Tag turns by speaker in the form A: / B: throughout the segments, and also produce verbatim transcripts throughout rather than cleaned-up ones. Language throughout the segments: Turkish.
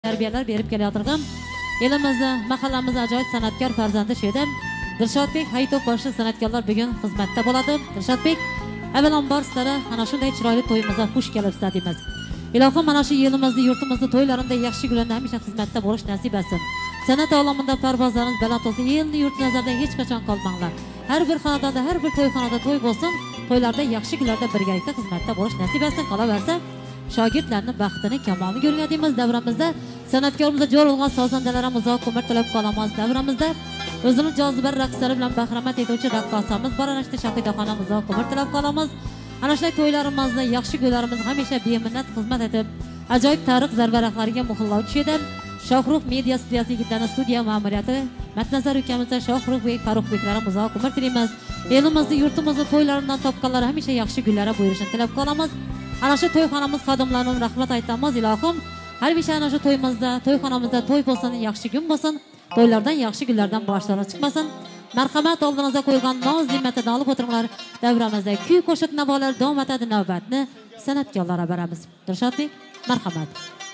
A: tarbiyalar berib kelayotgan elimizda mahallamizda ajoyib san'atkor farzandi shu edi. Dilshodbek Hayitov boshli san'atkorlar bugun xizmatda bo'ladi. Dilshodbek, avvalambor sizlarga ana shunday chiroyli to'yimizga xush kelibsiz deymiz. Ilohim mana shu yilimizni, yurtimizda to'ylarida yaxshi kunlarda hamisha xizmatda bo'lish nasib etsin. San'at olamida parvozlaringiz baland bo'lsin, elni yurt nazarda hech qachon qolmanglar. Har bir xonadonda, har bir to'yxonada to'y bo'lsin, to'ylarda yaxshi kunlarda birgalikda xizmatda bo'lish nasib etsin. Qolaversa, shogirdlarning baxtini, kamolini ko'rganimiz davramizda san'atkorimiz jo'ralgan sozandalarimiz uzoq umr tilab qolamiz. Davramizda o'zimiz jozibar raqslari bilan bahramand etuvchi raqqosamiz bor, ana shu shahidaxonamiz uzoq umr tilab qolamiz. Ana shu to'ylarimizda yaxshi kunlarimiz hamisha beminnat xizmat etib, ajoyib tarix zarvaraqlariga muhrlovchi edi. Shohruh media studiyasi yigitlarning studiya ma'muriyati Matnazar ukamizga Shohruh Bek, Faruq Beklarimiz uzoq umr tilaymiz. Elimizni, yurtimizni to'ylaridan topganlar hamisha yaxshi kunlara buyurishini tilab qolamiz. Ana shu to'yxonamiz xodimlariga rahmat aytamiz. Ilohim, har bir ana shu to'yimizda, to'yxonamizda to'y bo'lsin, yaxshi kun bo'lsin, to'ylardan yaxshi kunlardan boshlanib chiqmasin. Marhamat, oldingizga qo'yilgan noz ne'matini olib o'tiringlar. Davramizda kuy qo'shiq navolar davom etadi. Navbatni san'atkorlarga beramiz. Dilshodbek, marhamat.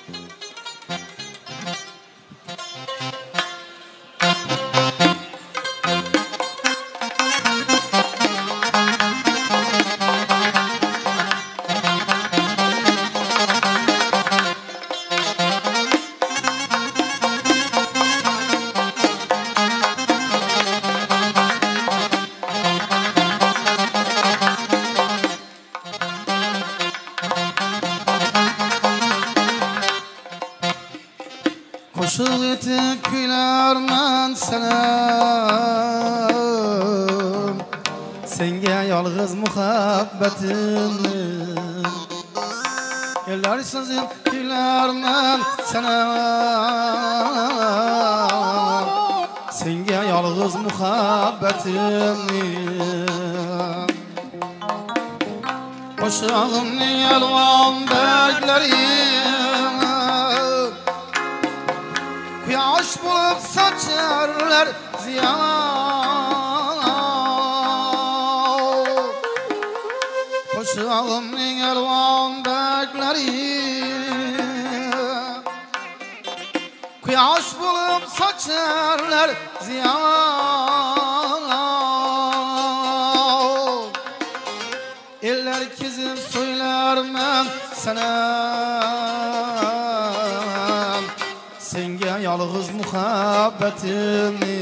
B: Koşuq etib gülərmən sənəm, Sengə yalğız muhabbətimni. Eller sözüm gülərmən sənəm, Sengə yalğız muhabbətimni. Qoşağımın yalvan bərkləri, Yaş bulup saçarlar ziyan, Koşağımın elvan bekleri, Yaş bulup saçarlar ziyan. Eller kezip söylermen sana, Sengə yalğız muhabbətimni.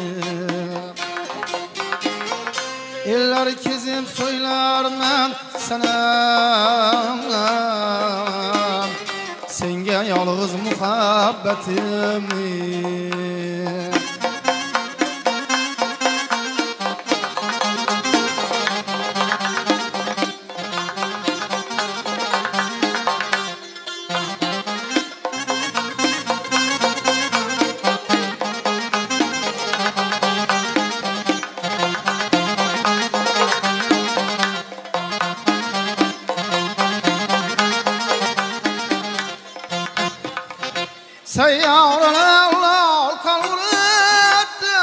B: Eller kezib söylər mən sənə, Sengə yalğız muhabbətimni. Seyyarlar kalır etti,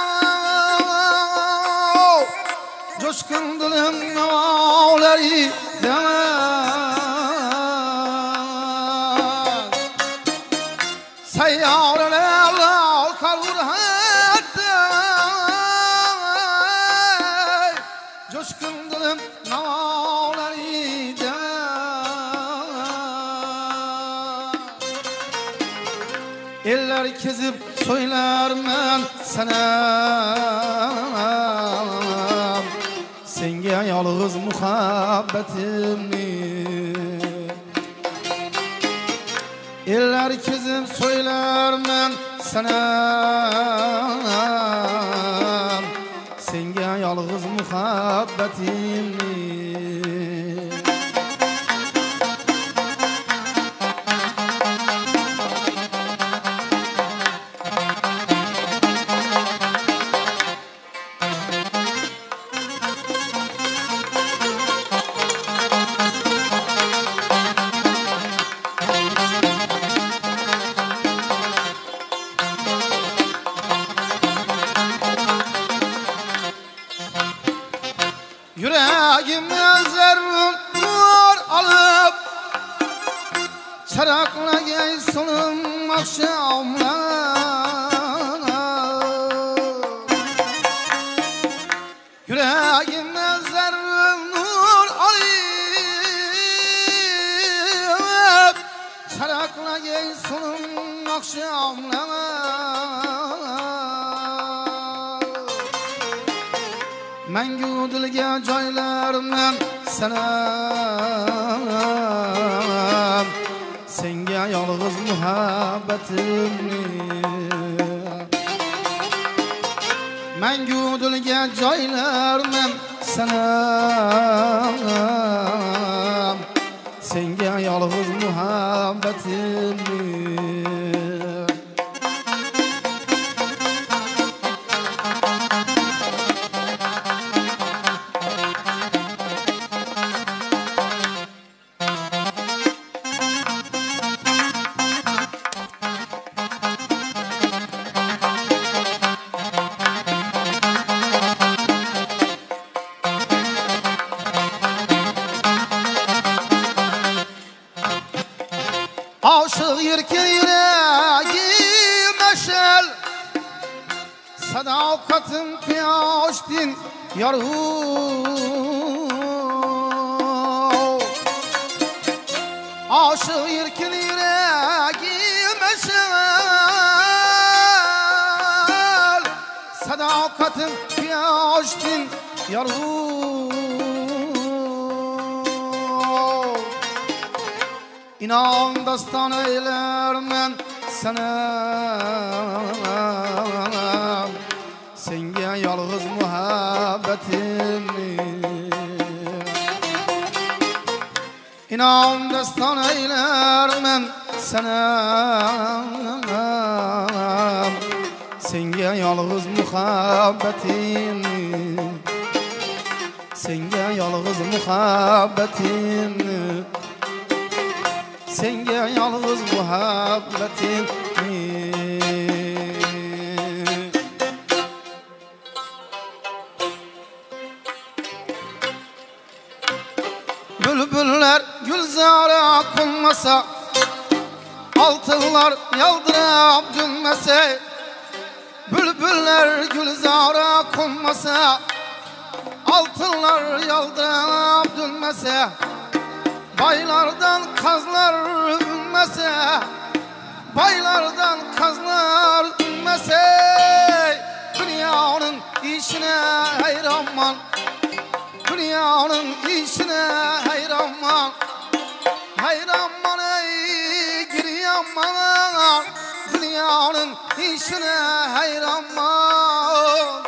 B: Coşkun dilim navaları demez. Seyyarlar kalır etti, Coşkun dilim navaları demez. Eller kezip söylermen sana, Sengə yalğız muhabbətimni. Eller kezip söylermen sana, Sengə yalğız muhabbətimni. Yüreğime zerrin nur alıp Çarakla gey solunma akşamlar yüreğime zerre nur alayım şarakla geysunun akşamlar Mengu dilge joylarman sana Senga yalğız muhabbetimni Mengu dilge joylarman sana Senga yalğız muhabbetimni Aşık yerken yüreğim meşel Sadakatin piyaştin yaru Aşık yerken yüreğim meşel Sadakatin piyaştin yaru İnan dastan eylermen sana Senga yalğız muhabbetimni İnan dastan eylermen sana Senga yalğız muhabbetimni Senga yalğız muhabbetimni Senga yalğız muhabbetimni Bülbüller gülzara konmasa Altınlar yaldırıp dünmese Bülbüller gülzara konmasa Altınlar yaldırıp dünmese Baylardan kazlar ünmese Baylardan kazlar ünmese Dünyanın işine hayranman Dünyanın işine hayranman Hayranman ey giryanman Dünyanın işine hayranman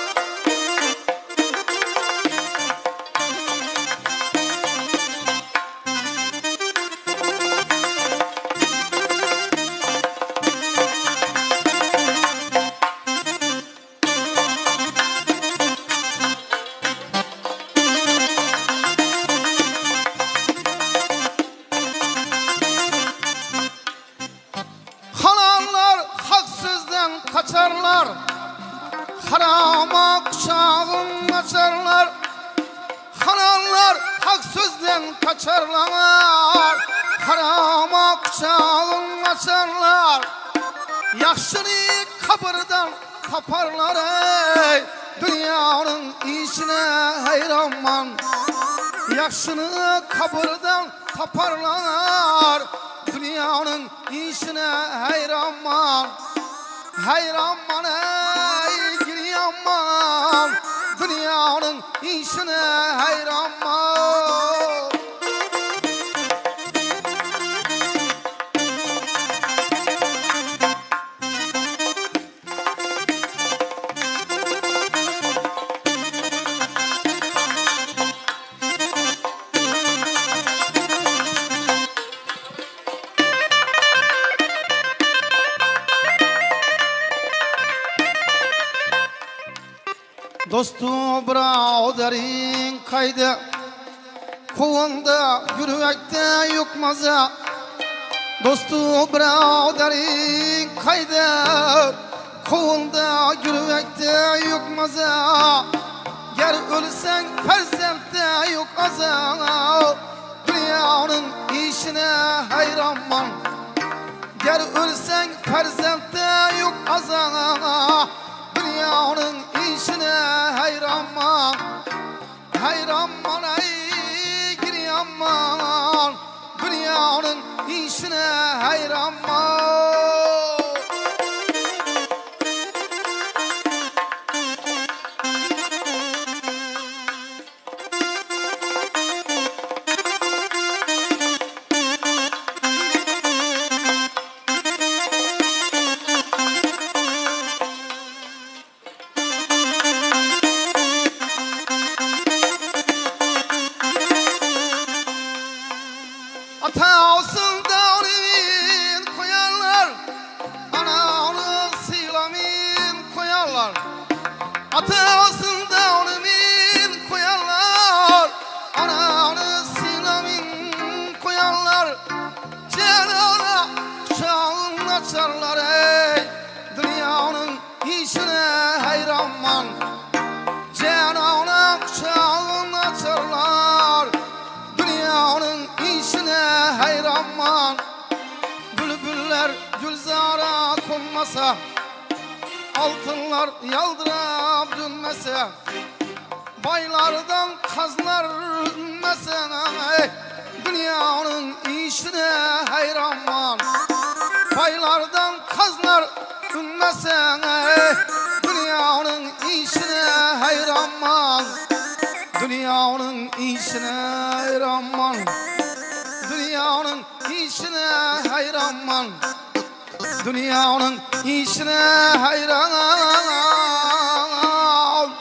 B: Kaçarlar harama kuşağın açarlar Hananlar hak sözden kaçarlar Harama kuşağın açarlar Yaxşını kabırdan taparlar ey Dünyanın işine hayranman Yaxşını kabırdan taparlar Dünyanın işine hayranman Hayranman ey giryanman Dünyanın işine hayranman Dostu braderin kaydı Kovanda yürüyekte yok maza Dostu braderin kaydı Kovanda yürüyekte yok maza Ger ölsen ferzentte yok aza Dünyanın işine hayranman Ger ölsen farzende yok azana. Dünyanın işine hayranman, hayranman ay giryanman. Dünyanın işine hayranman. Ata olsun davrimin koyarlar, ana onu silamin koyarlar. Ata olsun davrimin koyarlar, ana onu silamin koyarlar. Cenana çağın açarlar ey, dünyanın işine hayranman. Cenana çağın açarlar, dünyanın işine hayranman. Bülbüller gülzara konmasa, altınlar yaldırıp dönmese, baylardan kazlar ünmese, ey, dünyanın işine hayranman. Baylardan kazlar ünmese, ey, dünyanın işine hayranman. Dünyanın işine hayranman. Dünyanın işine hayranman. Dünyanın işine hayranman.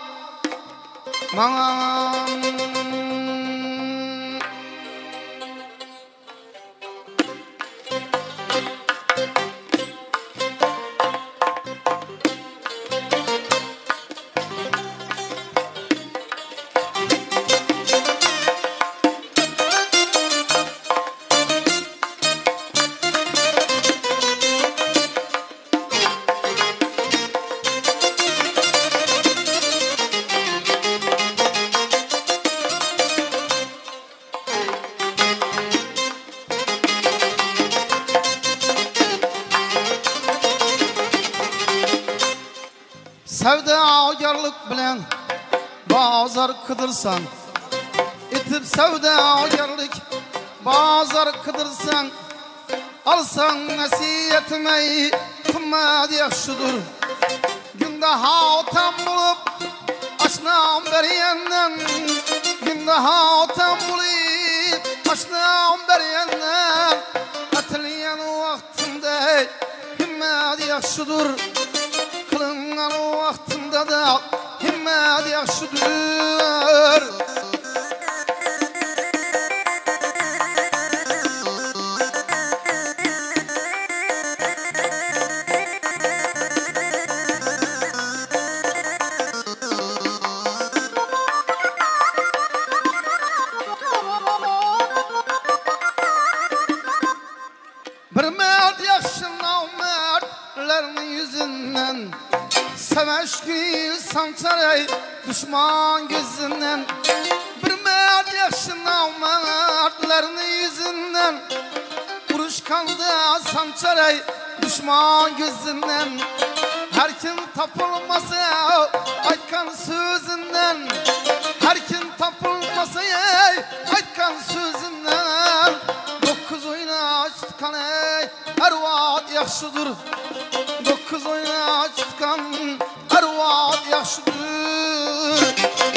B: Sevdagarlık bilen bazar kıdırsan, itip sevdagarlık bazar kıdırsan, alsan nasiyetmeyi kımmet yakşıdır. Günde hatan bulup aşnam beriyenden, günde hatan bulup aşnam beriyenden, atılyan vaktinde himmet yakşıdır. Kılınan vaktinde de himmet yakşıdır. Bir mert yakşınan mertlerin yüzünden, seveş günü sançaray düşman gözünden. Bir mert yakşınan mertlerin yüzünden, vuruş kaldı sançaray düşman gözünden. Her kim tapılmasa aytkan sözünden, her kim tapılmasa aytkan sözünden. Dokuz oyna çıtkan ey her vaat yakşıdır. Dokuz oyna çıtkan her vaat yakşıdır.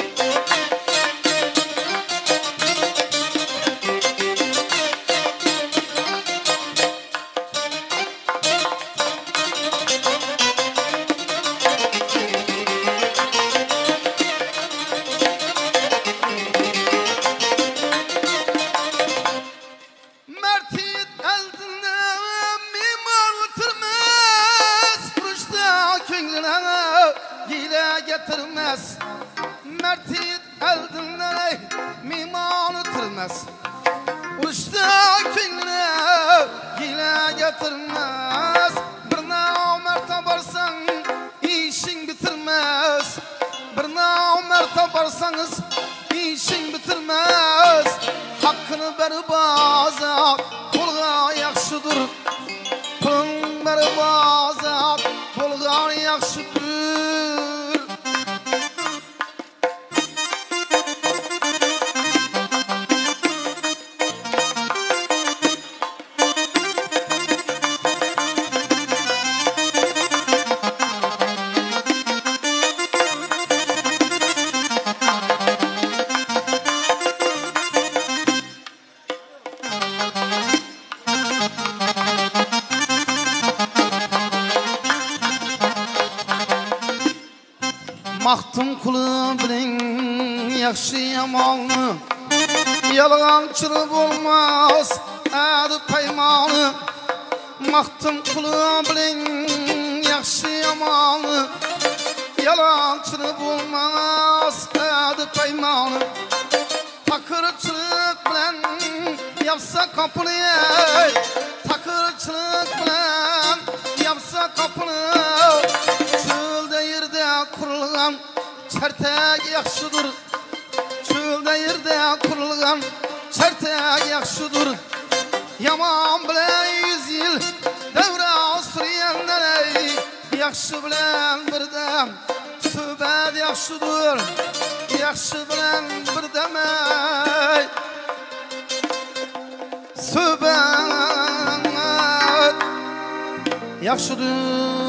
B: Getirmez mertiyet eldinden ey mimanı tırmaz. Uçta kününe hile getirmez. Bir namert varsan işin bitirmez. Bir namert varsanız işin bitirmez. Hakkını beri baza kolga yakşıdır. günleri bazat bolgan yaxşıdır. Maxtum kulu bilen yaxşı yamanı yalğançılık olmaz adı paymanı. Maxtum kulu bilen yaxşı yamanı yalğançılık olmaz adı paymanı. Takırçılık bilen yapsa kapını, takırçılık bilen yapsa kapını. Çölde yerde kurulgan çertek yaxşıdır. Çölde yerde kurulgan çertek yaxşıdır. Yaman bilen yüz yıl devre sürüyenler yaxşı bilen birdem söhbet yaxşıdır. Yaxşı bilen birdemey söhbet yaxşıdır.